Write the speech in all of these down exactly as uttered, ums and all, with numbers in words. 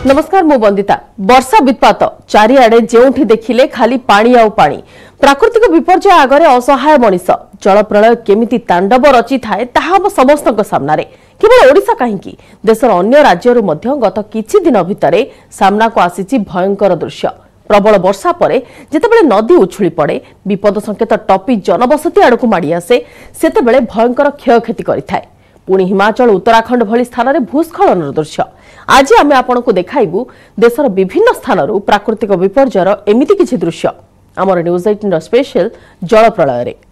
नमस्कार मु बंदिता। वर्षा वित्पात चारिआडे जेउठी देखिले खाली पानी आउ पानी। प्राकृतिक विपर्यय आगरे असहाय मनीष। जल प्रलय केमिति तांडव रची थाए ताहा हम समस्तक सामना रे। केवल ओडिशा काहींकी देशर अन्य राज्यरु मध्य गत किछि दिन भितरे सामना को आसीछि भयंकर दृश्य। प्रबल वर्षा परे जेतेबेले नदी उछुली पड़े विपद संकेत टपी जनबसती आड़कू माड़ी आसे सेतेबेले भयंकर क्षयक्षति करिथाए। पुणी हिमाचल उत्तराखंड भली स्थान में भूस्खलन दृश्य। आज आम आपको देखाइबू देशर विभिन्न स्थानरू प्राकृतिक विपर्ययर एमिति किछि दृश्य आमर न्यूज अठारह स्पेशल जल प्रलय रे।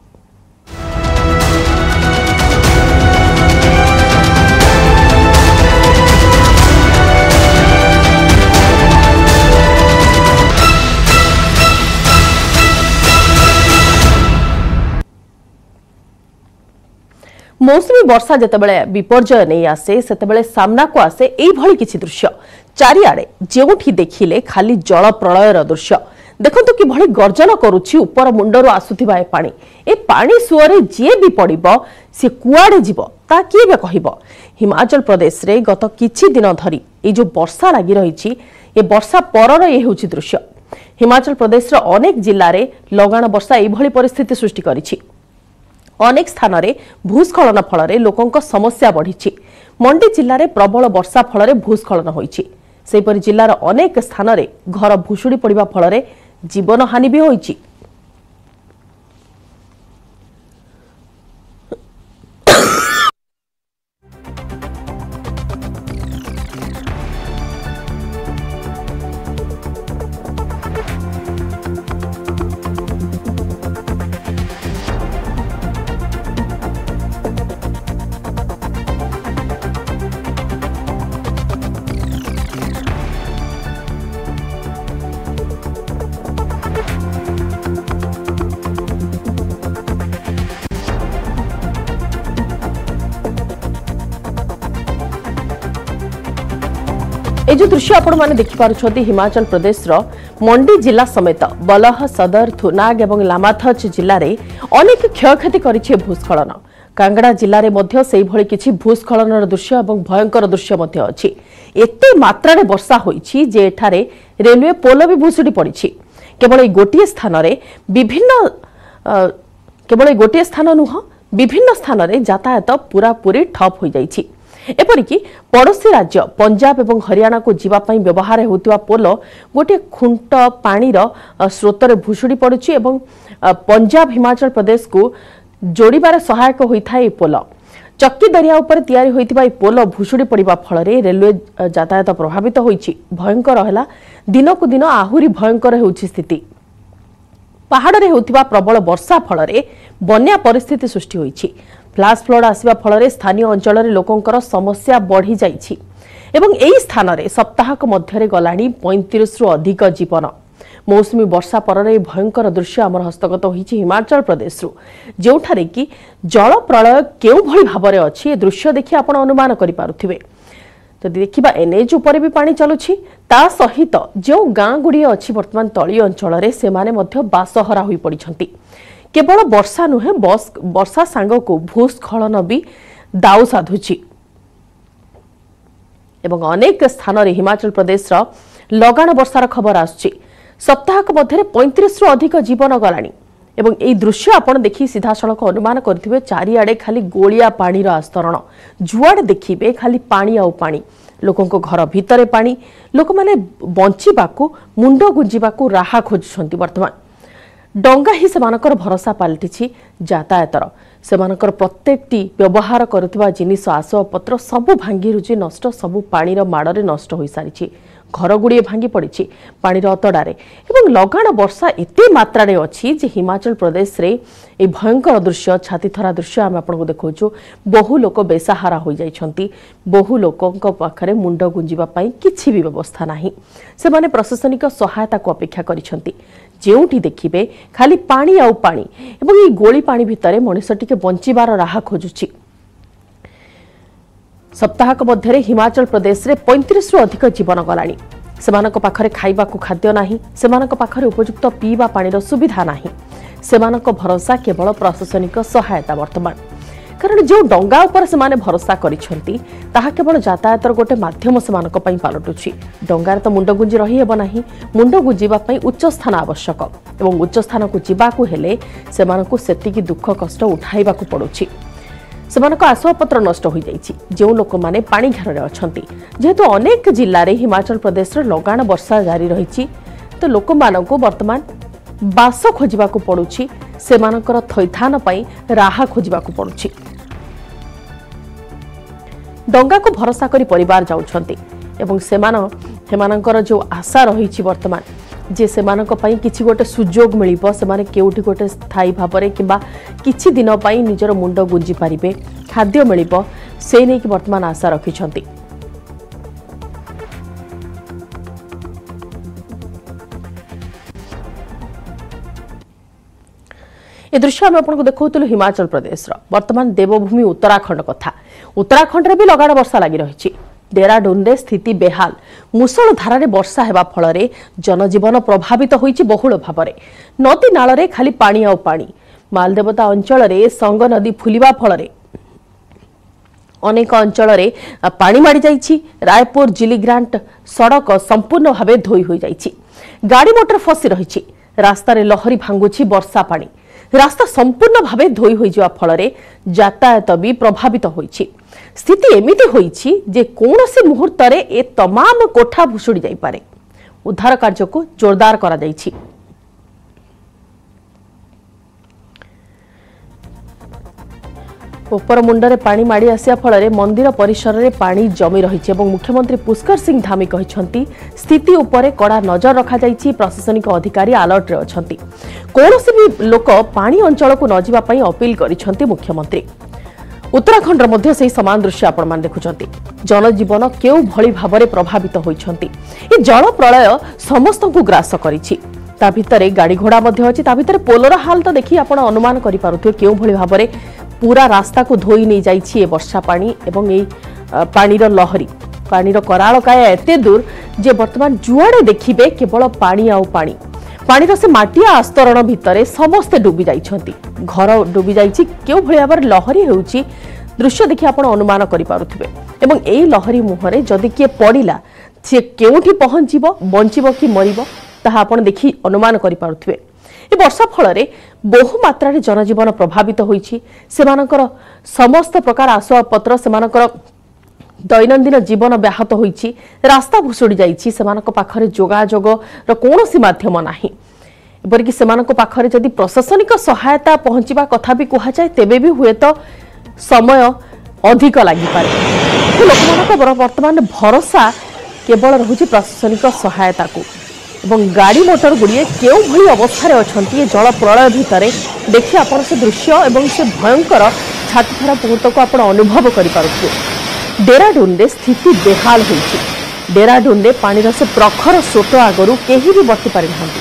मौसमी वर्षा जेतेबेले विपर्यय नहीं आसे सेतेबेले सामना को आसे एई भली किछि दृश्य। चारिआडे जेउठी देखिले खाली जल प्रलयर दृश्य। देखंतु कि भली गर्जन करूछि ऊपर मुंडरो आसुथिबा ए पानी। ए पानी सुअरे जे भी पड़िबो से कुआडे जीवो ता किबे कहिबो। हिमाचल प्रदेश रे गत किछि दिन धरी ए जो वर्षा लागि रहिछि ए वर्षा परर ए होछि दृश्य। हिमाचल प्रदेश रो अनेक जिल्ला रे लगाण वर्षा ए भली परिस्थिति सृष्टि करिछि। अनेक स्थान में भूस्खलन फल लोकों समस्या बढ़ी। मंडी जिले में प्रबल वर्षा फल भूस्खलन होइछि। सेहिपरि जिलार अनेक स्थान में घर भुशुड़ी पड़िबा फल जीवन हानि भी होइछि। ए जो दृश्य आपण माने देखि पारुछथि हिमाचल प्रदेश रो मंडी जिला समेत बलह सदर थुनाग एवं लामाथच जिल्ला रे अनेक क्षयक्षति करिछे भूस्खलन। कांगड़ा जिल्ला रे मध्य सेही भली किछि भूस्खलनर दृश्य एवं भयंकर दृश्य मध्य अछि। एते मात्रा रे वर्षा होइछि जे एठारे रेलवे पोल भी भूसुडी पड़िछि। केवल ए गोटिए स्थान रे विभिन्न केवल ए गोटिए स्थान नुह विभिन्न स्थान रे यातायात पूरा पूरी ठप होई जाइछि। एपरिकी पड़ोशी राज्य पंजाब एवं हरियाणा को जीवापाई व्यवहार होतिबा पोल गोटे खुंट पानीर स्रोत रे भुशुड़ी पड़ुछि एवं पंजाब हिमाचल प्रदेश को जोड़िबार सहायक होइथाय पोल। चक्की दरिया उपर तैयारी होइतिबा पोल भुशुड़ी पड़िबा फल रे रेलवे यातायात प्रभावित होइछि। भयंकर हला दिन को दिन आहुरी भयंकर होउछि स्थिति। पहाड़ रे होतिबा प्रबल वर्षा फल रे बन्या परिस्थिति सृष्टि होइछि। फ्लाश फ्लड आसिबा फल रे स्थानीय अंचल रे लोकंकर समस्या बढ़ी जाइछि एवं एई स्थान रे सप्ताहक मध्यरे गलाणी पैंतीस रु अधिक जीवन। मौसमी वर्षा पर रे भयंकर दृश्य आमर हस्तगत होइछि हिमाचल प्रदेश रु जेउठारे कि जल प्रलय केउ भली भाबरे अछि ए दृश्य देखि आपण अनुमान करि पारुथिबे। तो देखिबा एनएच ऊपर भी पानी चलुछि ता सहित जो गाँ गुड़िए अछि वर्तमान तळी अंचल रे सेमाने मध्य बासहरा होई पड़िछंती। केवल वर्षा नुहे बस वर्षा सांग को भूस्खलन भी दाउ साधुछि एवं अनेक स्थान रे हिमाचल प्रदेश रो लगाण वर्षार खबर आछि। सप्ताहक मध्य पैंतीस रु अधिक जीवन गलाणी एवं एई दृश्य आपण देखि सीधा सड़क अनुमान करथिबे चारिआडे खाली गोलिया पानीर आस्तरण। जुआडे देखिबे खाली पानी आउ पानी। लोकंको घर भितरे पानी। लोक माने बंचिबाकू मुंड गुंजिबाकू राहा खोजुछंती। वर्तमान डंगा ही सेमानकर भरोसा पलटिछि यातायातर। सेमानकर प्रत्येकटी व्यवहार करुवा जिनिस आसबाबपत्र सबू भांगी रुजी नष्ट सबू पानीर माड़े नष्ट हो सारी। घर गुड़िए भांगी पड़ी पानीर अतड़ारे एवं लगाण वर्षा एते मात्रा रे अछि जे हिमाचल प्रदेश रे ए भयंकर दृश्य छातीथरा दृश्य आम आपको देखौछु। बहु लोक बेसहारा हो जाइछंती। बहु लोकंक पाखरे मुंड गुंजिबा पई किछि भी व्यवस्था नाही। से माने प्रशासनिक सहायता को अपेक्षा करिछंती। जेउठी देखिबे खाली पानी आउ पानी एवं ए गोली पानी भितरे मनुष्य टिके बंचिबार राह खोजुछि। सप्ताहक मध्य हिमाचल प्रदेश रे पैंतीस रु अधिक जीवन गलाणी। सेमानक पाखरे खाइबाकू खाद्य नाही। सेमानक पाखरे उपयुक्त पीवा पानीर सुविधा नाही। सेमानक भरोसा केवल प्रशासनिक सहायता। वर्तमान कारण जो डंगा उपर से माने भरोसा करिसेंती ताहा केवल यातायातर गोटे माध्यम से मानक पई पालटुछि। डंगार तो मुंड गुंजी रही हेब नाही। मुंड गुंजीबा पई उच्च स्थान आवश्यक एवं उच्च स्थान को जीवाकू हेले सेमानकु सेतिकी दुख कष्ट उठाइबाकू पड़ुछि। सेमानक आसवाबपत्र नष्ट हो जाइछि। जो लोक माने पानी घेर अछंती जेहेतु अनेक जिल्ला रे हिमाचल प्रदेश रे लगाण वर्षा जारी रहिछि तो लोक मानकु वर्तमान बास खोजिबाकू पड़ुछि। सेमानकर थैथान पई राहा खोजिबाकू पड़ुछि। डंगा को भरोसा करी परिवार जाउछंती एवं सेमान हेमानकर जो आशा रहिछि वर्तमान जे सेमानक पई किछि गोटे सुजोग मिलिबो सेमाने केउठी गोटे स्थायी भाबरे किबा किछि दिन पई निजर मुंड गुंजी पारिबे खाद्य मिलिबो से नै कि वर्तमान आशा रखिछंती। ए दृश्य आम आपको देखौतलु हिमाचल प्रदेश वर्तमान देवभूमि उत्तराखंड कथा। उत्तराखंड रे भी लगाण वर्षा लगी रही। डेराडून रे स्थिति बेहाल। मुसळ धारारे वर्षा हेबा फଳରେ जनजीवन प्रभावित होईछि बहुल भाबरे। नदी नाଳରେ खाली पानी आ पानी। मालदेवता अंचल रे संग नदी फुलिबा फଳରେ अनेक अंचल रे पानी माड़ी जाइछि। रायपुर जिलीग्रांट सड़क संपूर्ण भावे धोई होई जाइछि। गाड़ी मोटर फसी रहिछि। रास्ता रे लहरी भांगुछि वर्षा पानी। रास्ता संपूर्ण भावे धोई होई जिवा फଳରେ यातायात भी प्रभावित होईछि। स्थिति एमिति होईछि जे कोनोसी मुहूर्त रे ए तमाम कोठा भुसुड़ी जाई पारे। उद्धार कार्य को जोरदार करा जाइछि। उपर मुंडरे पानी माड़ी आसिया फଳରେ मंदिर परिसर रे पानी जमी रहिछि एवं मुख्यमंत्री पुष्कर सिंह धामी कहिसंती स्थिति उपरे कड़ा नजर रखा जाइछि। प्रशासनिक अधिकारी अलर्ट रे अछंती। कोनोसी भी लोक पानी अंचल को न जिबा पई अपील करिसंती मुख्यमंत्री। उत्तराखंड मध्य से समान दृश्य आपण मान देखुचंती। जनजीवन केउ भली भाबरे प्रभावित होइछंती। ए जल प्रलय समस्त को ग्रास करिछि। ता भितरे गाड़ी घोड़ा मध्य अछि। ता भितरे पोलर हाल तो देखि आपण अनुमान करि पारुथिबे केउ भली भाबरे पूरा रास्ता को धोई नहीं जाइछि ए वर्षा पानी एवं ए पानीर लहरी पानीर कराल काया एते दूर जे वर्तमान जुआड़े देखिबे केवल पानी आउ पानी। पानीर से माटिया आस्तरण भितरे समस्ते डूबी जाइछंती। घर डूबी जाइछि। केउ भली भाबरे लहरी हेउछि दृश्य देखि आपण अनुमान करि पारुथिबे एवं एई लहरी मुहरे जदि के पडिला से केउठी पहुंचीबो बंचिबो कि मरिबो ताहा आपण देखि अनुमान करि पारुथिबे। ए वर्षा फଳରେ बहु मात्रा रे जनजीवन प्रभावित होईछि। सेमानकर समस्त प्रकार आसवाबपत्र सेमानकर दैनंदिन जीवन व्याहत होईछि। रास्ता भुसुड़ी जाइछि। सेमानक पाखरे जोगाजोग र कोनोसी माध्यम नाही। एपरिकि सेमानक पाखरे जदि प्रशासनिक सहायता पहुंचीबा कथा भी कुहा जाय तेबे भी हुए तो समय अधिक लागि पारे। लोकमानक वर्तमान भरोसा केवल रहुछि प्रशासनिक सहायता को एवं गाड़ी मोटर गुड़िए केउ भली अवस्था अच्छी जल प्रलय भितर देखिए आप से दृश्य एवं से भयंकर छातीथरा मुहूर्त को आप अनुभव करें। डेराडून रे स्थिति बेहाल होइछि। डेराडून रे पानी से प्रखर स्रोत आगरू केही भी बर्ती पारि नाहांती।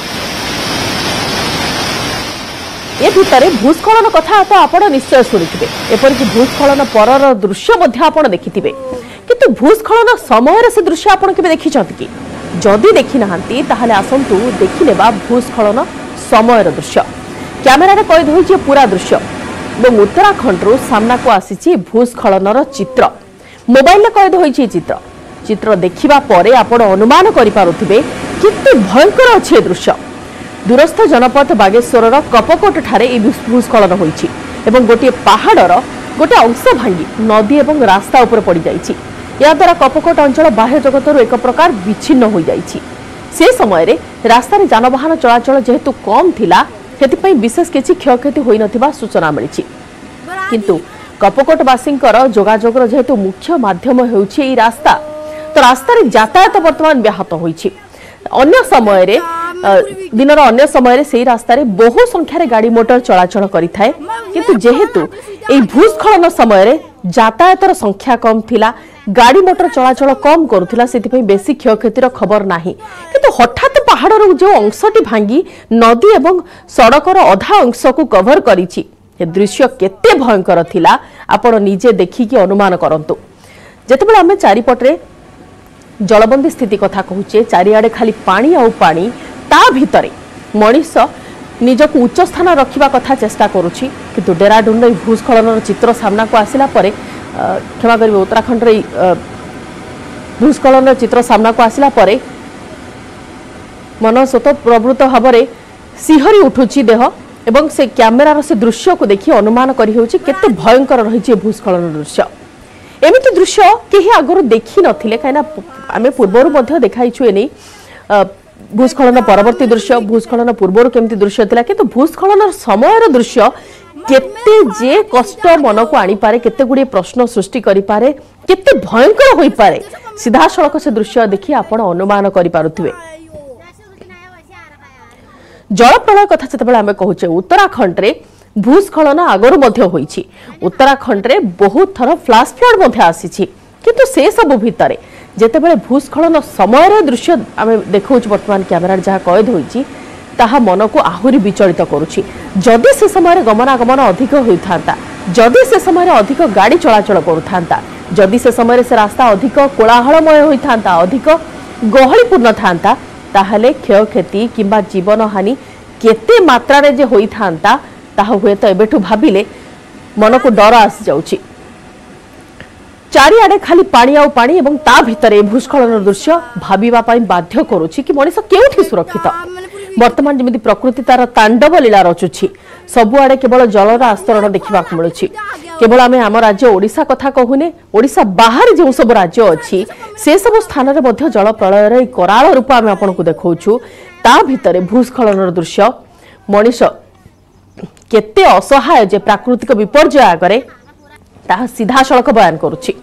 ए भितर भूस्खलन कथा तो आप निश्चय शुणिथिबे। एपरिक भूस्खलन परर दृश्य मध्य आप देखिथिबे किंतु भूस्खलन समय से दृश्य आप केबे देखिछंती कि जदि देखि नाहांती ताहाले आसंतु देखिनेबा भूस्खलन समय दृश्य। कैमेरा रे कैद होइछि पूरा दृश्य एवं उत्तराखंड रो सामना को आसीछि भूस्खलनर चित्र। मोबाइल रे कैद होइछि चित्र। चित्र देखिबा परे आपण अनुमान करि पारुथिबे कितने भयंकर अछि दृश्य। दूरस्थ जनपद बागेश्वर कपकोट ठारे ए भूस्खलन होइछि एवं गोटे पहाड़र गोटे अंश भांगी नदी एवं रास्ता उपर पड़ जाइछि। या द्वारा कपकोट अंचल बाह्य जगत एक प्रकार विच्छिन्न हो जाइछि। से समय रे रास्ता रे जानवाहन चलाचल जेहेतु कम थिला हेतिपई विशेष किछि क्षयक्षति होई नथिबा सूचना मिलिछि। किंतु कपकोटवासींकर जोगाजोगर जेहेतु मुख्य माध्यम हेउछि ए रास्ता तो रास्ता रे यातायात वर्तमान व्याहत होइछि। अन्य समय रे दिनर अन्य समय रे सेही रास्ता रे बहु संख्या रे गाड़ी मोटर चलाचल करिथाय किंतु जेहेतु ए भूस्खलन समय रे यातायातर संख्या कम थिला गाड़ी मोटर चलाचल कम करुथिला सेतिपई बेसी क्षयक्षतिर खबर नाही। किंतु हठात पहाड़र जो अंशटी भांगी नदी एवं सड़कर अधा अंश को कवर करिछि। ए दृश्य केते भयंकर थिला आपण निजे देखिकी अनुमान करंतु। जेतेबेले आमे चारिपटरे जलबंदी स्थिति कथा कहूचे चारिआडे खाली पानी आउ पानी ता भितरे मनीष निजक उच्च स्थान रखा कथा चेष्टा करुच्ची किंतु डेराडून भूस्खलन चित्र सामना को आसला क्षमा करेंगे उत्तराखंड भूस्खलन चित्र सामना को आसला मन स्वत प्रवृत्त भाव में सिहरी उठुची देह एवं से कैमेरार से दृश्य को देखि अनुमान करी होउची केते भयंकर रही भूस्खलन दृश्य एमिति दृश्य केही आगरु देखि नथिले काइना आमे पूर्वरु मध्ये देखाइछु एनी भूस्खलन परवर्ती दृश्य भूस्खलन पूर्वरु केमति दृश्य थिला किंतु भूस्खलन समयर दृश्य केते जे कष्ट मन को आनी पारे केते गुडी प्रश्न सृष्टि करि पारे केते भयंकर होई पारे सीधा सड़क से दृश्य देखि आपण अनुमान करि पारुथिबे जल प्रलय कथा जतबेले आमे कहूचे उत्तराखंड रे भूस्खलन आगरु मध्ये होईछि उत्तराखंड रे बहुत थर फ्लैश फ्लड मध्ये आसीछि किंतु से सब भितरे जेतेबेले भूस्खलन समय रे दृश्य आमे देखौछ वर्तमान कैमरा जहा कैद होईछि ताहा मन को आहुरी विचलित करूछि जदि से समय रे गमनागमन अधिक होइथांता जदि से समय रे अधिक गाड़ी चलाचल करूथांता जदि से समय रे से रास्ता अधिक कोलाहलमय होइथांता अधिक गहलीपूर्ण थांता ताहले क्षयक्षति किंबा जीवन हानि केते मात्रा रे जे होइथांता ताहा हुए तो एबेठु भाबिले मन को डर आसी जाउछि चारिआडे खाली पानी आउ पानी एवं ता भितरे भूस्खलन दृश्य भाबिबा पई बाध्य करूछि कि मनिष केउठी सुरक्षित वर्तमान जमिति प्रकृति तार तांडव लीला रचुछि सबुआडे केवल जलर आस्तरण देखिबा मिलुछि केवल आमे आम राज्य ओडिशा कथा कहूने ओडिशा बाहर जो सब राज्य अछि से सब स्थान रे मध्ये जल प्रलयर कराल रूप आमे आपन को देखौछु ता भितरे भूस्खलन दृश्य मनिष केते असहाय जे प्राकृतिक विपर्यय आगरे ताहा सीधा सड़क बयान करुछि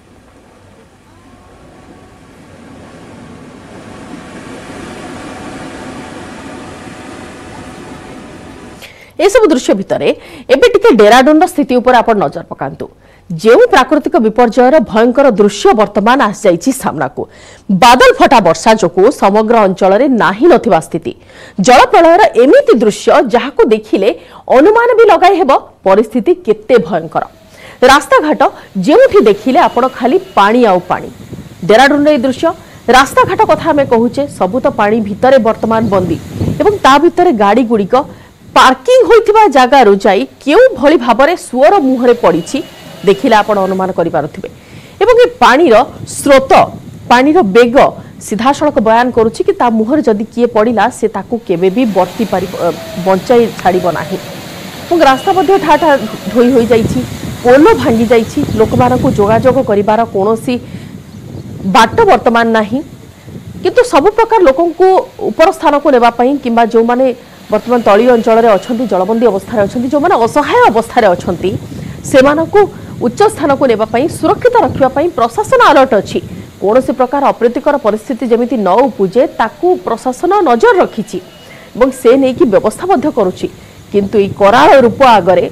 ए सब दृश्य भितरे एबे टिके डेराडून स्थिति उपर आपण नजर पकांतु जो प्राकृतिक विपर्ययर भयंकर दृश्य वर्तमान आस जाइछि सामना को बादल फटा वर्षा जोकु समग्र अंचल रे नाही नथिबा स्थिति जल प्रलयर एमिति दृश्य जहाको देखिले अनुमान भी लगाई हेबो परिस्थिति केते भयंकर रास्ता घाट जेउठी देखिले आपण खाली पानी आउ पानी डेराडून रे दृश्य रास्ता घाट कथा हमें कहूचे सबु तो पानी भितरे वर्तमान बंदी एवं ता भितरे गाड़ी गुड़िक पार्किंग होइथिबा जागा रु जाई केउ भली भाबरे सुअर मुहरे पड़िछि देखिले आपण अनुमान करि पारुथिबे एवं ए पानी रो स्रोत पानी रो बेग सीधा सड़क बयान करूछि कि ता मुहर जदि किए पड़िला से ताकू केबे भी बर्ती पारि बंचाई छाड़िबो नाही एवं रास्ता मध्ये ठाठा धोई होई जाइछि पोलो भांगी जाइछि लोकमानकु जोगाजोग करिबार कोनोसी बाट वर्तमान नाही किंतु सब प्रकार लोकंकु ऊपर स्थान को नेबा पई किबा जो माने वर्तमान तली अंचल रे अछंती जलबंदी अवस्था रे अछंती जो माने असहाय अवस्था रे अछंती सेमानकु उच्च स्थान को नेबा पई सुरक्षित रखिबा पई प्रशासन अलर्ट अछि कोनोसी प्रकार अप्रीतिकर परिस्थिति जेमिति न उपुजे ताकू प्रशासन नजर रखिछि एवं से नै कि व्यवस्था मध्ये करूछि किंतु ई कराळ रूप आगरे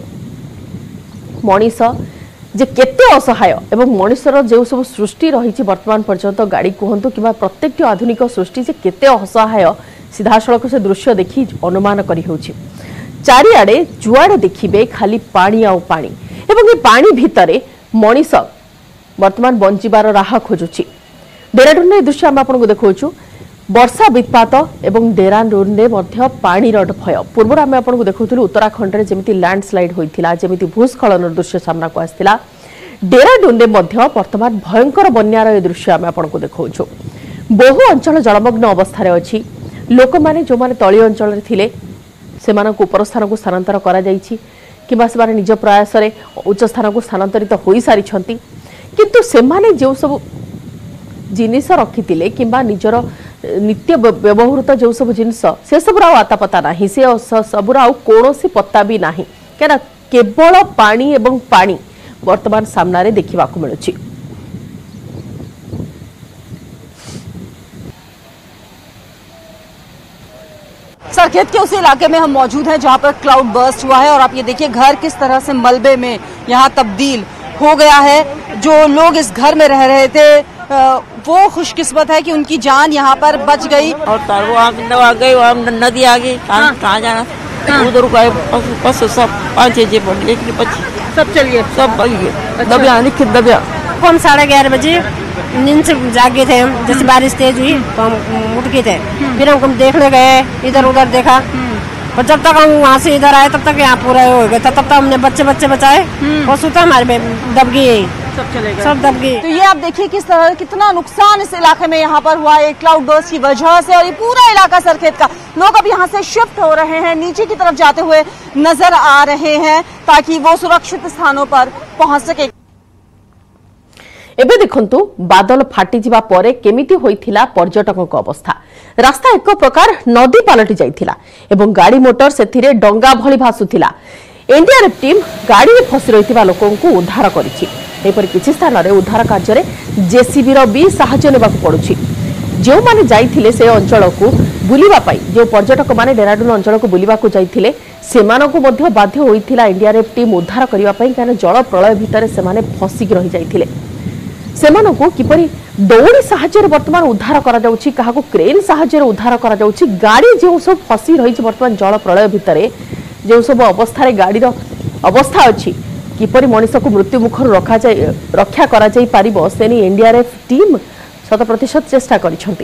मनीष जे केते असहाय एवं मनीषर जे सब सृष्टि रही वर्तमान पर्यंत गाड़ी कहतु कि प्रत्येक आधुनिक सृष्टि जे केते असहाय सीधा सड़क से दृश्य देखि अनुमान करी होछि चारिआडे जुआडे देखिबे खाली पानी आउ पानी एवं ए पानी भितरे मनीष वर्तमान बंचिबार राह खोजुछि डेराडून रे दृश्य हम आपन को देखौछु वर्षा विपात एवं डेराडून रे मध्य पानी रड भय पूर्व आम आपन को देखौथुलु उत्तराखंड रे जेमिति लैंडस्लाइड होइथिला जेमिति भूस्खलन दृश्य सामना को आस्थिला डेराडून रे मध्य वर्तमान भयंकर बन्यार ए दृश्य आम आपन को देखौछु बहु अंचल जलमग्न अवस्था रे अछि लोक माने जो माने तळी अंचल रे थिले सेमानक उपर स्थान को स्थानांतर करा जाइछि किबा से निज प्रयास रे उच्च स्थान को स्थानांतरित होई सारी छंती किंतु सेमाने जो सब जिनिस रखिथिले किबा निजर नित्य व्यवहृत जो सब जिनिस से सब राव आता पता नाही से सब राव कोनोसी पत्ता भी नाही केना केवल पानी एवं पानी वर्तमान सामना रे देखिबा को मिलुछि सरखेत के उस इलाके में हम मौजूद हैं जहां पर क्लाउड बर्स्ट हुआ है और आप ये देखिए घर किस तरह से मलबे में यहां तब्दील हो गया है। जो लोग इस घर में रह रहे थे वो खुशकिस्मत है कि उनकी जान यहां पर बच गई। और वो आ गई वहाँ नदी आ गई कहाँ जाना उधर पशु सब पाँच छः पड़े बच्चे सब चलिए सब दबिया लिखित दबिया। हम साढ़े ग्यारह बजे नींद से जागे थे हम जैसे बारिश तेज हुई तो हम उठ गए थे फिर हम देखने गए इधर उधर देखा और जब तक हम वहाँ से इधर आए तब तक यहाँ पूरा हो गया था। तब तक हमने बच्चे बच्चे बचाए और सूता हमारे दब गई, सब चले गए, सब दब गई। तो ये आप देखिए किस तरह कितना नुकसान इस इलाके में यहाँ पर हुआ है क्लाउड बर्स्ट की वजह से। और ये पूरा इलाका सरखेत का, लोग अब यहाँ से शिफ्ट हो रहे हैं, नीचे की तरफ जाते हुए नजर आ रहे हैं ताकि वो सुरक्षित स्थानों पर पहुंच सके। एबे देखंतु बादल फाटी जिबा परे केमिति होइथिला पर्यटकों को अवस्था। रास्ता एक प्रकार नदी पलटि जाइथिला एवं गाड़ी मोटर सेथिरे डंगा भली भासुथिला। एनडीआरएफ टीम गाड़ी में फसी रहिथिबा लोकों को उद्धार करिछि। एपरि किछि स्थान रे उद्धार कार्य रे जेसीबी रो भी सहायता नेबाक पड़ुछि। जो माने जाइथिले से अंचल को बुलिबा पाई, जो पर्यटक माने डेराडून अंचल को बुलिबा को जाइथिले सेमानकु मध्य बाध्य होइथिला एनडीआरएफ टीम उद्धार करिबा पाई, कारण जल प्रलय भितरे सेमाने फसी रहि जाइथिले। सेमानकु किपरि दौड़ी साहाय्य वर्तमान उद्धार करा जाउछि, काहाकु क्रेन साहाय्य उद्धार करा जाउछि। गाड़ी जो सब फसी रही वर्तमान जल प्रलय भितरे जो सब अवस्था रे गाड़ी रो अवस्था अछि, किपरि मनुष्य को मृत्यु मुखर रखा जाय रक्षा करा जाय पारिबो सेनी एनडीआरएफ टीम शत प्रतिशत चेष्टा करिसंती।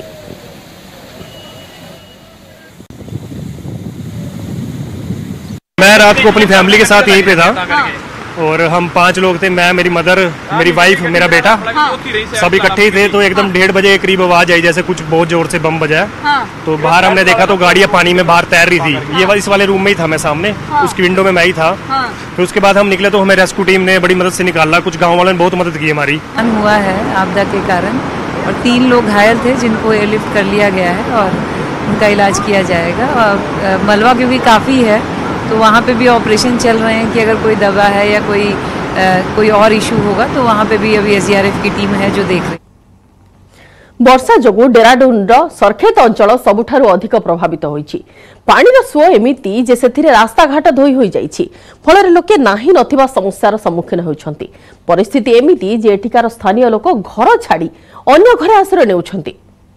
मैं रात को अपनी फैमिली के साथ यहीं पे था और हम पांच लोग थे, मैं, मेरी मदर, मेरी वाइफ, मेरा बेटा, सब इकट्ठे ही थे। तो एकदम डेढ़ बजे करीब आवाज आई जैसे कुछ बहुत जोर से बम बजा। तो बाहर हमने देखा तो गाड़ियां पानी में बाहर तैर रही थी। ये इस वाले रूम में ही था मैं सामने, उसकी विंडो में मैं ही था। फिर उसके बाद हम निकले तो हमें रेस्क्यू टीम ने बड़ी मदद से निकाला, कुछ गाँव वालों ने बहुत मदद की हमारी। हुआ है आपदा के कारण और तीन लोग घायल थे जिनको एयरलिफ्ट कर लिया गया है और उनका इलाज किया जाएगा। और मलबा क्योंकि काफ़ी है तो वहाँ पे भी ऑपरेशन चल रहे हैं कि अगर कोई दवा है या कोई आ, कोई और इशू होगा तो वहाँ पे भी अभी एसडीआरएफ की टीम है जो देख रही। वर्षा जोगु डेराडून सरखेत अंचल सबुठारु अधिक प्रभावित होइछि। पानीर सुओ एमिति जे सेथिरे रास्ता घाट धोई होई जाइछि, फଳରେ लोके नाही नथिबा समस्यार सम्मुखीन होइछन्ति। परिस्थिति एमिति जे एठिकार स्थानीय लोक घर छाड़ी अन्य घरे आश्रय नेउछन्ति।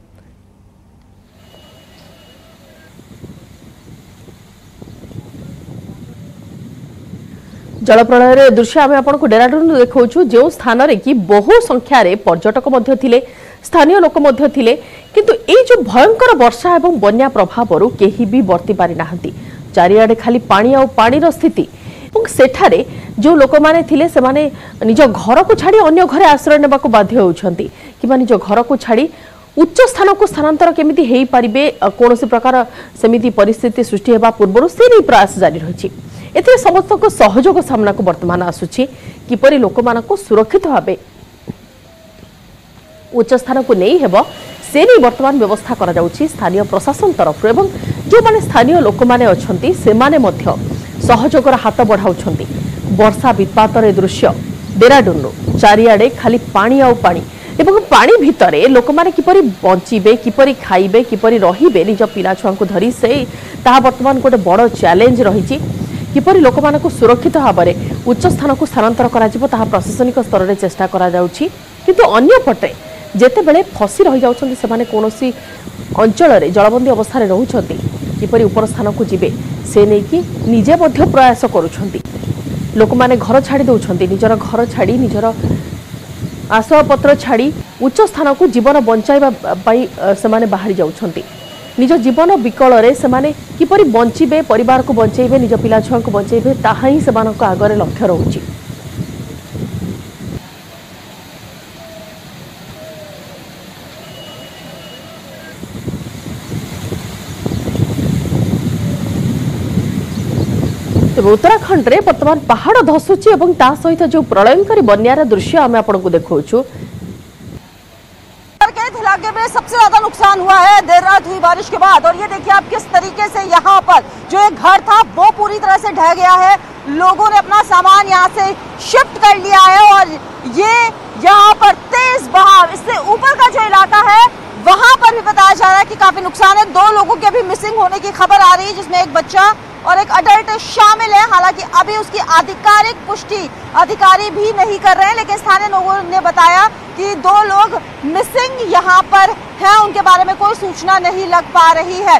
जल प्रलय दृश्य आम आपको डेराडून देखा जो स्थान रे कि बहु संख्यार पर्यटक मध्य थिले, स्थानीय लोक मध्य थिले, किंतु ए जो भयंकर वर्षा एवं बन्या प्रभाव केही भी वर्ती पारि नाहंती। चारिआडे खाली पानी आ पानीर स्थिति एवं सेठारे जो लोक माने थिले से माने निज घर को छाड़ी अन्य घरे आश्रय नेबा को बाध्य होउछंती कि निज घर को छाड़ी उच्च स्थान को स्थानांतर केमिति हेई पारिबे, कोनोसी प्रकार सेमिति परिस्थिति सृष्टि हेबा पूर्वरु से नै प्रयास जारी रहिछि। एते समस्त को सहयोग सामना को वर्तमान आसुछि किपरि लोक मानको सुरक्षित भाबे उच्च स्थान को नहीं हेबो से नहीं वर्तमान व्यवस्था करा जाउछि स्थानीय प्रशासन तरफ एवं जो माने स्थानीय लोक माने अछंती से माने मध्य सहयोगर हाथ बढ़ाउछंती। वर्षा विपातर दृश्य डेराडून चारिआडे खाली पानी आ पानी एवं पानी भितरे लोक माने किपरि बंचिबे, किपरि खाइबे, किपरि रहिबे निज पिला छुआ को धरी से ताहा वर्तमान गोटे बड़ चैलेंज रहिछि। किपरि लोक मानको सुरक्षित भाव में उच्च स्थान को स्थानांतर करा जिवो ताहा प्रशासनिक स्तर में चेष्टा करा जाउछि, किंतु अन्य पटे जेते बेले फसी रहि जाउछन्ति सेमाने कोनोसी अंचल रे जलबंदी अवस्था रे रहुछन्ति किपरि ऊपर स्थान को जिबे से नै कि निजे मध्य प्रयास करूछन्ति। लोक माने घर छाड़ी दउछन्ति, निजर घर छाड़ी निजर आसपत्र छाड़ी उच्च स्थान को जीवन बंचाइबा पाई सेमाने बाहरी जाउछन्ति। निज जीवन विकल रे सेमाने किपरि बंचिबे, परिवार को बंचेबे, निज पिला छुआ को बंचेबे ताहा ही सेमानक आगरे लक्ष्य रहुछि। तेज उत्तराखंड रे वर्तमान पहाड़ धसुची एवं ता सहित जो प्रलयंकारी बन्यार दृश्य आम आपको देखा। इलाके में सबसे ज्यादा नुकसान हुआ है देर रात हुई बारिश के बाद। और ये देखिए आप किस तरीके से यहाँ पर जो एक घर था वो पूरी तरह से ढह गया है। लोगों ने अपना सामान यहाँ से शिफ्ट कर लिया है और ये यहाँ पर तेज बहाव, इससे ऊपर का जो इलाका है वहां पर भी बताया जा रहा है कि काफी नुकसान है। दो लोगों के भी मिसिंग होने की खबर आ रही है, जिसमें एक बच्चा और एक अडल्ट शामिल है। हालांकि अभी उसकी आधिकारिक पुष्टि अधिकारी भी नहीं कर रहे हैं, लेकिन स्थानीय लोगों ने बताया कि दो लोग मिसिंग यहाँ पर हैं, उनके बारे में कोई सूचना नहीं लग पा रही है।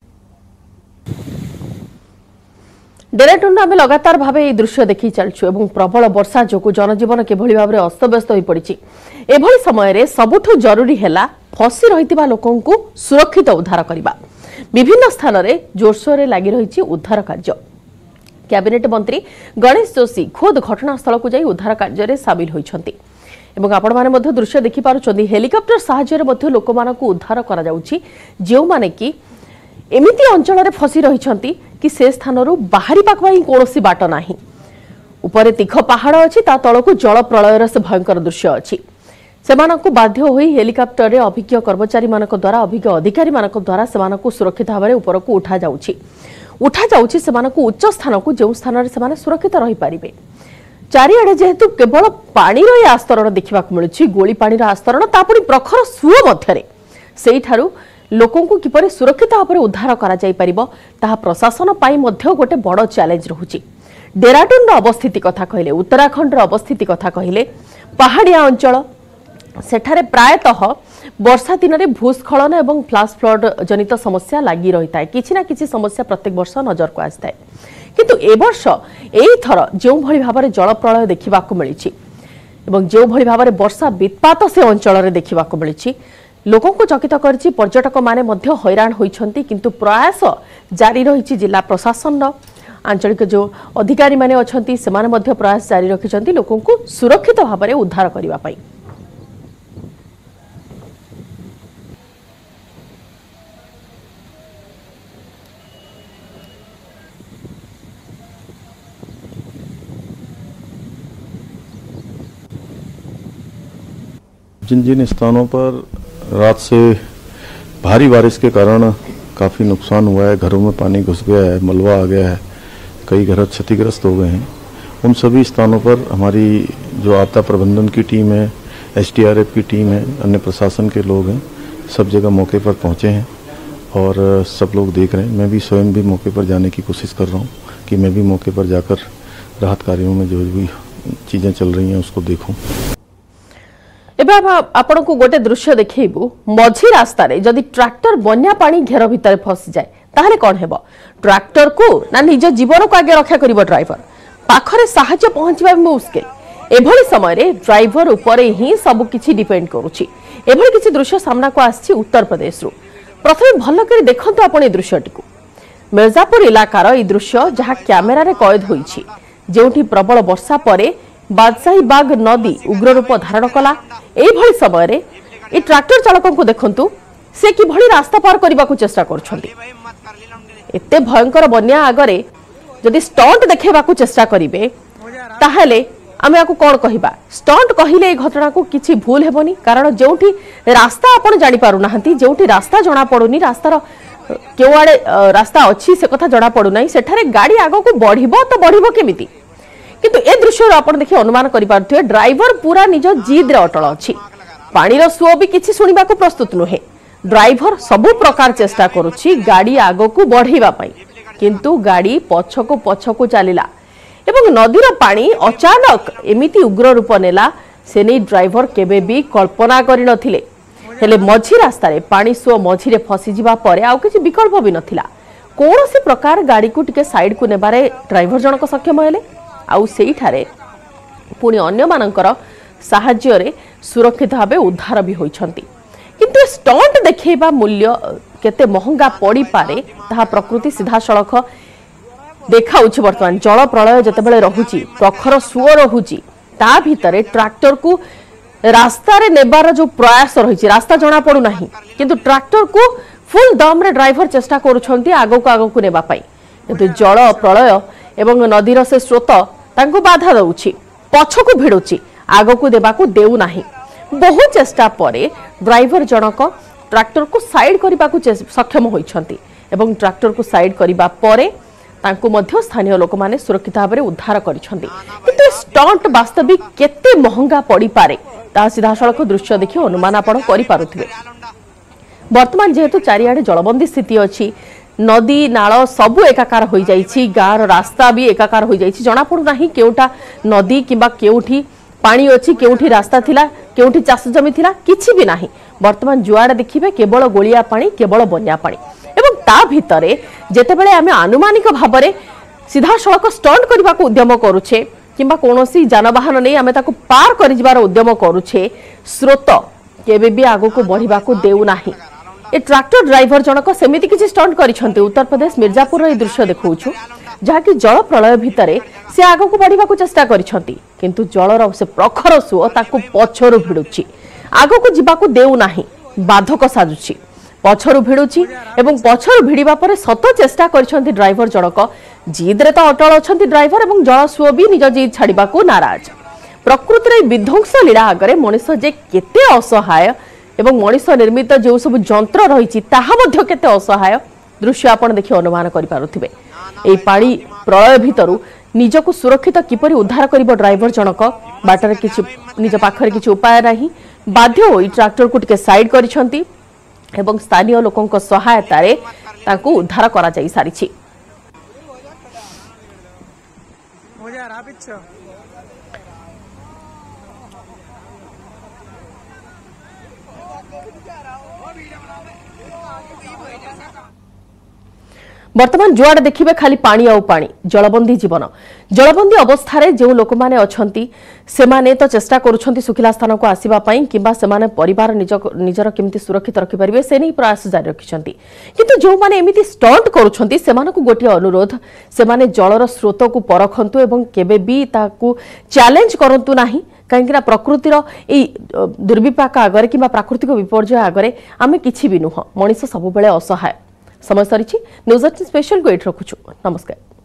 डेराडून आम लगातार भाव ये दृश्य देखी चलछु एवं प्रबल वर्षा जो जनजीवन किभली भाव में अस्तव्यस्त हो पड़ी। एभली समय सबुठु जरूरी है फसी रही लोकों को सुरक्षित उद्धार करने। विभिन्न स्थान में जोरसोर लगी रही उद्धार कार्य। कैबिनेट मंत्री गणेश जोशी खोद घटनास्थल को जाई उद्धार कार्य सामिल होइछंती एवं आपण माने मध्य दृश्य देखि पारुछंती हेलिकॉप्टर सहाय्य मध्य लोक मानकु उद्धार करा जाउछि जेउ माने कि एमिति अंचल रे फसी रहिछंती कि से स्थानरू बाहरी पाकवाई कोनोसी बाट नाही। उपरे तीख पहाड़ अछि ता तळकु जल प्रलयर से भयंकर दृश्य अछि। सेमानकु बाध्य होई हेलिकॉप्टर रे अभिज्ञ कर्मचारी मानक द्वारा अभिज्ञ अधिकारी मानक द्वारा सेमानकु सुरक्षित भाबरे उपरकु उठा जाउछि उठा जाउछि सेमानकु उच्च स्थानकु जेउ स्थान रे सेमाने सुरक्षित रहि पारिबे। चारिआडे जेहेतु केवल पानीर ए आस्तरण देखा मिलूँ गोली पानीर आस्तरण तापुरी प्रखर सुओ मध्य सेठारु लोकंकु किपरि सुरक्षित भाव में उद्धार करा जाई परिबो ताहा प्रशासन पाई मध्य गोटे बड़ चैलेंज रहुछि। डेराडून अवस्थिति कथा कहले उत्तराखंड अवस्थिति कथा कहले पहाड़िया अंचल सेठारे प्रायतः वर्षा दिन में भूस्खलन एवं फ्लाश फ्लड जनित समस्या लगी रही है किछि ना किछि समस्या प्रत्येक वर्ष नजर को आसता है किंतु ए वर्ष एई थर जो भली भाव में जल प्रलय देखा मिली एवं जो भली भाव में वर्षा वित्पात से अंचल में देखा मिली लोकों को चकित करछि पर्यटक माने मध्य हैरान होइछंती किंतु प्रयास जारी रही जिला प्रशासन आंचलिक जो अधिकारी माने अछंती सेमाने मध्य प्रयास जारी रखिछंती लोकों को सुरक्षित भाव में उद्धार करिवा पई। जिन जिन स्थानों पर रात से भारी बारिश के कारण काफ़ी नुकसान हुआ है, घरों में पानी घुस गया है, मलबा आ गया है, कई घर क्षतिग्रस्त हो गए हैं, उन सभी स्थानों पर हमारी जो आपदा प्रबंधन की टीम है, एस डी आर एफ की टीम है, अन्य प्रशासन के लोग हैं, सब जगह मौके पर पहुंचे हैं और सब लोग देख रहे हैं। मैं भी स्वयं भी मौके पर जाने की कोशिश कर रहा हूं कि मैं भी मौके पर जाकर राहत कार्यों में जो भी चीज़ें चल रही हैं उसको देखूँ। एबे आपण को गोटे दृश्य देखैबू मझी रास्ता रे जदि ट्रैक्टर बन्या पानी घेर भितर फसी जाए ताहले कोन हेबो ट्रैक्टर को ना निज जीवन को आगे रक्षा करिवो ड्राइवर पाखरे सहायता पहुंचबा मुश्किल एभली समय रे ड्राइवर ऊपर ही सब किछि डिपेंड करूछि। एभली किछि दृश्य सामना को आछि उत्तर प्रदेश रु प्रथमे भलो करी देखंतु आपण ए दृश्यटी को मिर्जापुर इलाकार ए दृश्य जहां कैमेरा रे कैद होईछि जेउठी प्रबल वर्षा परे बादशाही बाग नदी उग्र रूप धारण कला एभली समय रे ए ट्रैक्टर चालकों को देखंतु से किभली रास्ता पार करबा को चेष्टा करछंती। एते भयंकर बन्या आगरे जदि स्टंट देखेबा को चेष्टा करिवे ताहले आमे आकु कोन कहिबा स्टंट कहिले ए घटना को किछि भूल हेबनी कारण जेउठी रास्ता आपण जानि पारु नाहंती जेउठी रास्ता जणा पडुनी रास्तार केवाडे रास्ता अछि से कथा जणा पडु नै सेठारे गाड़ी आगो को बढ़िबो तो बढ़िबो केमिति किंतु ए दृश्य आपण देखि अनुमान करि पारथि ड्राइवर पूरा निज जिद रे अटल अछि पानी रो सुओ भी किछि सुनिबा को प्रस्तुत नहे ड्राइवर सबु प्रकार चेष्टा करूछि गाड़ी आगो को बढ़ेबा पई किंतु गाड़ी पछको पछको चलिला एवं नदीर पानी अचानक एमिति उग्र रूप नेला से नै ड्राइवर केबे भी कल्पना करि नथिले हेले मझी रास्ता रे पानी सुओ मझी रे फसी जिबा परे आउ किछि विकल्प भी नथिला कोनोसी प्रकार गाड़ी को टिके साइड को नेबारे ड्राइवर जनक सक्षम हेले आउ सेठारे पुणी अन्य मानकर साहाय्य रे सुरक्षित भावे उद्धार भी होइछंती किंतु स्टंट देखैबा मूल्य केते महंगा पड़ी पारे ताहा प्रकृति सीधा सड़क देखाउछि। वर्तमान जल प्रलय जतेबेले रहुछि प्रखर सुओ रहुछि ता भितरे ट्रैक्टर को रास्ता रे नेबार जो प्रयास रहिछि रास्ता जणा पडु नाही किंतु ट्रैक्टर को फुल दम रे ड्राइवर चेष्टा करूछंती आगो को आगो को नेबा पई किंतु जल प्रलय एवं नदीर से स्रोत तांको बाधा दउछि पछको भिडुछि आगो को देबा को देउ नाही बहु चेष्टा परे ड्राइवर जनक ट्रैक्टर को साइड करबा को सक्षम होइछंती एवं ट्रैक्टर को साइड करबा परे तांको मध्य स्थानीय लोक माने सुरक्षित भाव में उद्धार करिछंती किंतु स्टंट वास्तविक केते महंगा पड़ी पारे ता सीधा सड़क दृश्य देखि अनुमान आपण करि पारुथिबे। वर्तमान जेहेतु चारिआडे जलबंदी स्थिति अछि नदी नाल सबु एकाकार हो जाइछि गाँर रास्ता भी एकाकार हो जाइछि जणा पडु नाही केउटा नदी किबा केउठी पानी अछि केउठी रास्ता थिला केउठी चाष जमी थिला किछि भी नाही वर्तमान जुआडे देखिबे केवल गोलिया पानी केवल बन्या पानी एवं ता भितरे जेतेबेले आमे आनुमानिक भाबरे सीधा सड़क स्टंट करबा को उद्यम करूछे किबा कोनोसी जानवाहन नै आमे ताको पार करि जिबार उद्यम करूछे स्रोत केबे भी आगो को बढ़िबा को देउ नाही ए ट्रैक्टर ड्राइवर जनक सेमिति किछि स्टंट करिसंती। उत्तर प्रदेश मिर्जापुर ए दृश्य देखौछु जहाँकि जल प्रलय भितरे से आगक बढ़िबाकू चेष्टा करिसंती किंतु जलर से प्रखर सुओ ताकू पछरु भिडुछि आगक जिबाकू देउ नाही बाधक साजुछि पछरु भिडुछि एवं पछरु भिडिबा परे सत चेष्टा करिसंती ड्राइवर जनक जिद्रे तो अटल अछंती ड्राइवर एवं जल सुओ भी निज जिद छाड़िबाकू नाराज। प्रकृतिर विध्वंस लीला आगरे मनिष जे केते असहाय एवं मनिष निर्मित जो सब जंत्र रही केते असहाय दृश्य आपण देखि अनुमान करि पारुथिबे। एई पानी प्रलय भितरु निजको सुरक्षित किपरि उद्धार करिबो ड्राइवर जनक बाटर किछि निज पाखरे किछि उपाय नाही बाध्य होई ट्रैक्टर को टिके साइड करिसंती एवं स्थानीय लोकंक सहायता रे ताकू उद्धार करा जाई सारिछि। वर्तमान जुआड़ देखिबे खाली पानी आउ पानी जलबंदी जीवन जलबंदी अवस्था रे जो लोक माने अछंती सेमाने तो चेष्टा करूछंती सुखिला स्थान को आसीबा पई किबा सेमाने परिवार निज निजर केमती सुरक्षित रखि परिबे से नै प्रयास जारी रखिछंती किंतु जो माने एमिति स्टंट करूछंती सेमानकु गोटी अनुरोध सेमाने जलर स्रोत को परखंतु एवं केबे भी ताकू चैलेंज करंतु नाही कहीं प्रकृतिर ए दुर्विपाक आगरे कि प्राकृतिक विपर्यय आगरे आमे किछि भी नुह मनिष सबुबेले असहाय। समय सरी न्यूज एटीन स्पेशल को एट रखुछु। नमस्कार।